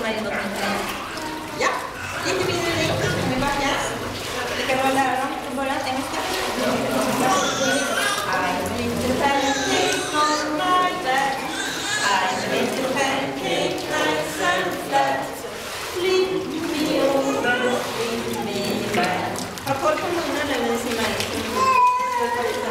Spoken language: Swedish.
Marie något mindre? Ja, lite mindre likt. Kan vi börja? Vi kan bara lära dem från början engelska. I'm a little pancake on my back. I'm a little pancake, nice and flat. Leave me over, leave me back. Ha koll på munnen nu när ni simmar in.